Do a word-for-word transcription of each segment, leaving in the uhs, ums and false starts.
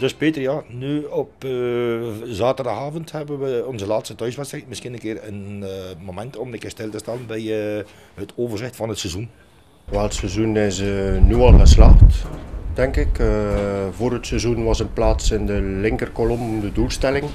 Dus Peter, ja, nu op uh, zaterdagavond hebben we onze laatste thuiswedstrijd. Misschien een keer een uh, moment om een keer stil te staan bij uh, het overzicht van het seizoen. Wel, het seizoen is uh, nu al geslaagd, denk ik. Uh, voor het seizoen was een plaats in de linkerkolom de doelstelling.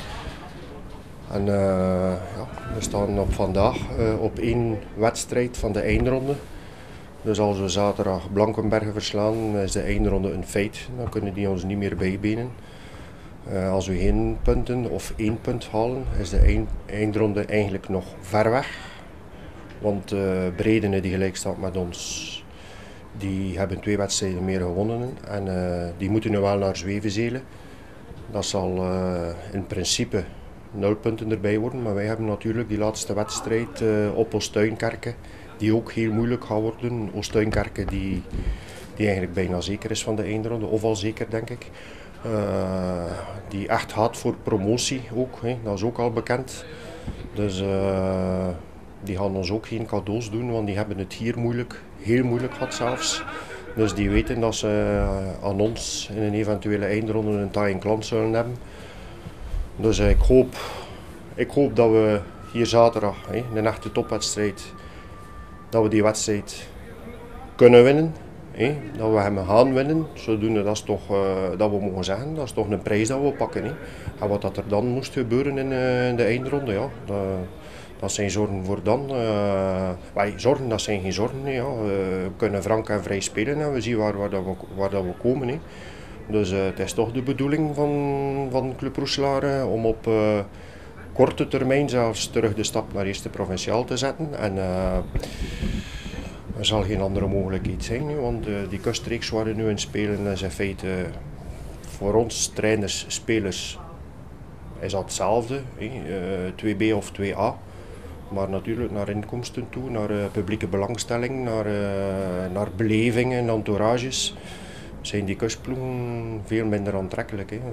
En uh, ja, we staan op vandaag uh, op één wedstrijd van de eindronde. Dus als we zaterdag Blankenberge verslaan, is de eindronde een feit. Dan kunnen die ons niet meer bijbenen. Uh, als we geen punten of één punt halen, is de eind eindronde eigenlijk nog ver weg. Want uh, Bredene, die gelijk staat met ons, die hebben twee wedstrijden meer gewonnen. En uh, die moeten nu wel naar Zwevenzelen. Dat zal uh, in principe nul punten erbij worden. Maar wij hebben natuurlijk die laatste wedstrijd uh, op Oostuinkerke, die ook heel moeilijk gaat worden. Oostuinkerke die, die eigenlijk bijna zeker is van de eindronde, of al zeker denk ik. Uh, die echt gaat voor promotie ook, hè. Dat is ook al bekend. Dus uh, die gaan ons ook geen cadeaus doen, want die hebben het hier moeilijk, heel moeilijk gehad zelfs. Dus die weten dat ze uh, aan ons in een eventuele eindronde een taaiing klant zullen hebben. Dus uh, ik, hoop, ik hoop dat we hier zaterdag, hè, een echte topwedstrijd, dat we die wedstrijd kunnen winnen. Hè, dat we hem gaan winnen, zodoende dat is toch, uh, dat we mogen zeggen, dat is toch een prijs dat we pakken. Hè. En wat dat er dan moest gebeuren in, uh, in de eindronde, ja, dat, dat zijn zorgen voor dan. Uh, wij, zorgen, dat zijn geen zorgen. Hè, ja. uh, we kunnen frank en vrij spelen en we zien waar, waar, dat we, waar dat we komen. Hè. Dus uh, het is toch de bedoeling van, van Club Roeselare om op uh, korte termijn zelfs terug de stap naar eerste provinciaal te zetten. En, uh, er zal geen andere mogelijkheid zijn, nu, want uh, die kustreeks waar we nu in spelen is in feite uh, voor ons trainers, spelers, is dat hetzelfde, uh, twee B of twee A. Maar natuurlijk naar inkomsten toe, naar uh, publieke belangstelling, naar, uh, naar belevingen en entourages, zijn die kustploegen veel minder aantrekkelijk. Hè. Uh,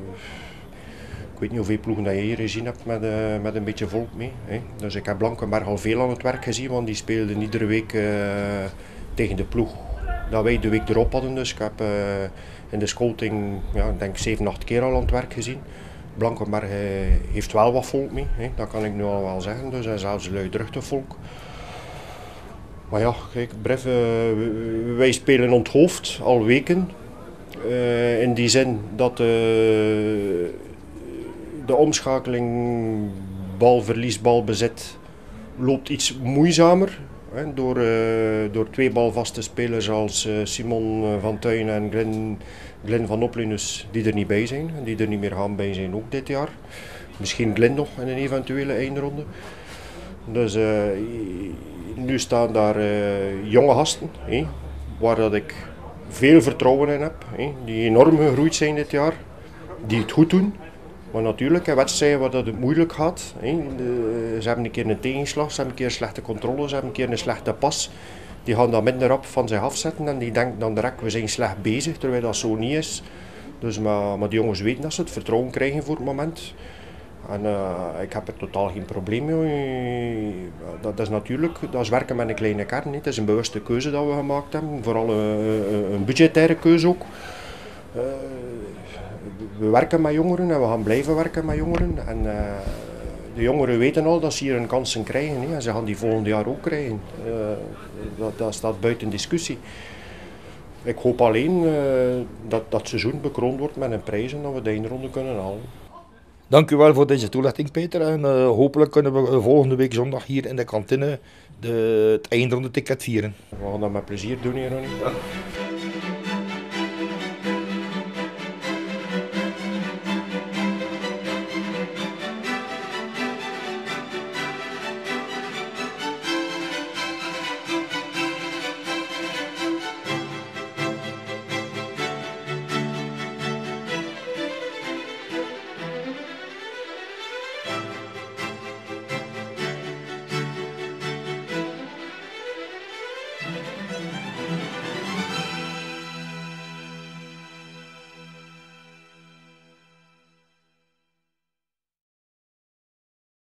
Ik weet niet hoeveel ploegen dat je hier gezien hebt met, uh, met een beetje volk mee. Hè. Dus ik heb Blankenberge al veel aan het werk gezien, want die speelden iedere week uh, tegen de ploeg dat wij de week erop hadden. Dus ik heb uh, in de scouting, ja, ik denk zeven, acht keer al aan het werk gezien. Blankenberge heeft wel wat volk mee, hè. Dat kan ik nu al wel zeggen. Dus uh, zelfs luidruchtig volk. Maar ja, kijk, Bref, uh, wij spelen onthoofd al weken. Uh, in die zin dat uh, de omschakeling balverlies, balbezit loopt iets moeizamer. Hè, door, uh, door twee balvaste spelers als uh, Simon van Tuin en Glenn, Glenn van Oplinus die er niet bij zijn. En die er niet meer gaan bij zijn ook dit jaar. Misschien Glenn nog in een eventuele eindronde. Dus uh, nu staan daar uh, jonge gasten, hè, waar dat ik veel vertrouwen in heb. Hè, die enorm gegroeid zijn dit jaar. Die het goed doen. Maar natuurlijk, in wedstrijden waar dat het moeilijk gaat, hè, de, ze hebben een keer een tegenslag, ze hebben een keer een slechte controle, ze hebben een keer een slechte pas. Die gaan dat minder op van zich afzetten en die denken dan direct, we zijn slecht bezig, terwijl dat zo niet is. Dus, maar, maar die jongens weten dat ze het vertrouwen krijgen voor het moment. En uh, ik heb er totaal geen probleem mee. Dat, dat is natuurlijk, dat is werken met een kleine kern. Hè. Het is een bewuste keuze dat we gemaakt hebben, vooral een, een budgettaire keuze ook. Uh, We werken met jongeren en we gaan blijven werken met jongeren. En, uh, de jongeren weten al dat ze hier een kansen krijgen, hè, en ze gaan die volgend jaar ook krijgen. Uh, dat, dat staat buiten discussie. Ik hoop alleen uh, dat dat seizoen bekroond wordt met een prijs en dat we de eindronde kunnen halen. Dank u wel voor deze toelichting, Peter. En uh, hopelijk kunnen we volgende week zondag hier in de kantine de, het eindronde ticket vieren. We gaan dat met plezier doen hier, Ronnie.